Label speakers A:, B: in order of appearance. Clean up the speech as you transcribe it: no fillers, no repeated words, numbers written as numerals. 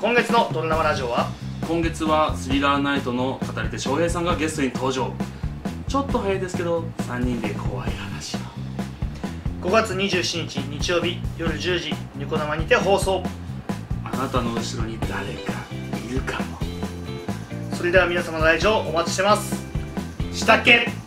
A: 今月のドル生ラジオは、
B: 今月はスリラーナイトの語り手翔平さんがゲストに登場。ちょっと早いですけど3人で怖い話を。
A: 5月27日日曜日夜10時ニコ生にて放送。
B: あなたの後ろに誰かいるかも。
A: それでは皆様の来場お待ちしてます。したっけ。